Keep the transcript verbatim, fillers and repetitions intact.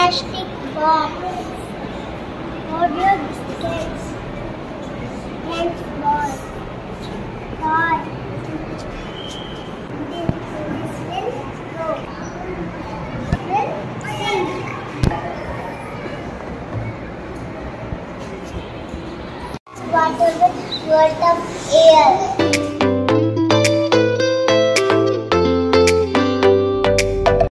plastic box, audio biscuits, and ball, toy. This will go. Will sink. Water with worth of air.